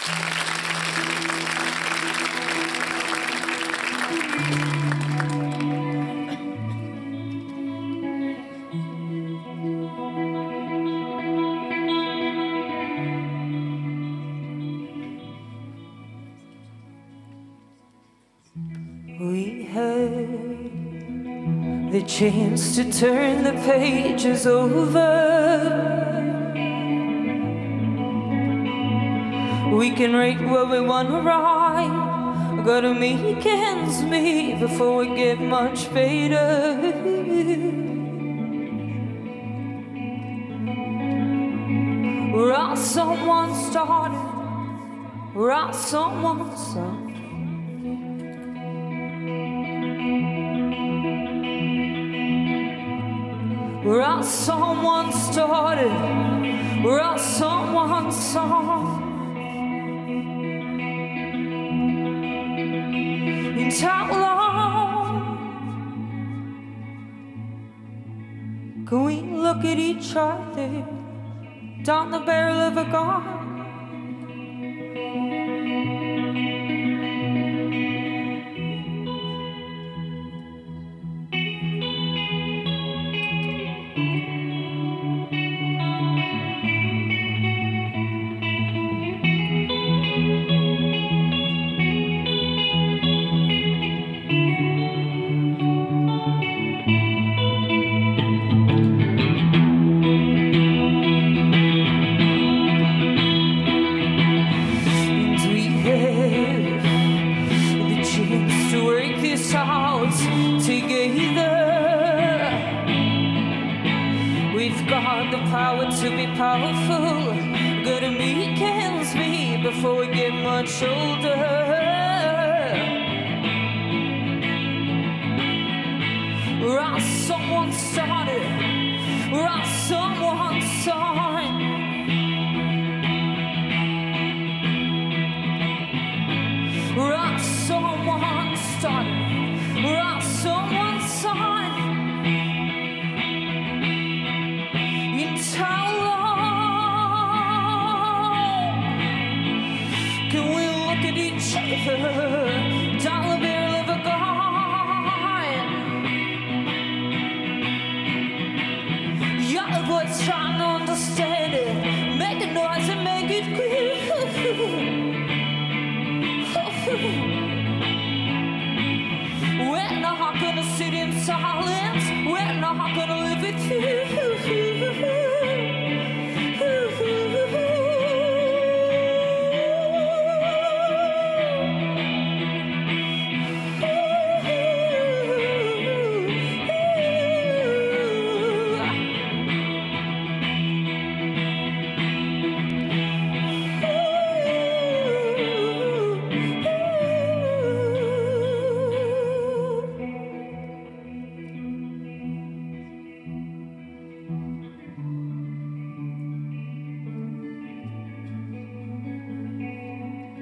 We had the chance to turn the pages over. We can write what we want to write. Gotta make ends meet before we get much better. We're all someone started. We're all someone started. We're all someone started. We're all someone song. And how long can we look at each other down the barrel of a gun? To be powerful, gotta make ends meet before we get much older. We're all someone started. We're all someone signed. We're all someone started. We're all someone signed. How long can we look at each other